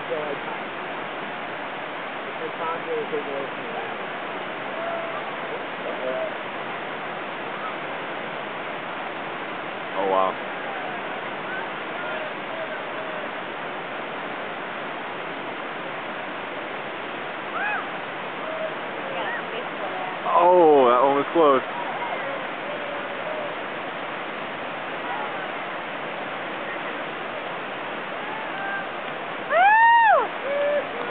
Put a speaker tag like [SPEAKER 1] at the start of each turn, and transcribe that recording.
[SPEAKER 1] feel like that. The top really take away from the back.
[SPEAKER 2] Oh wow.
[SPEAKER 3] Yeah, baseball.
[SPEAKER 2] Oh, that one was close.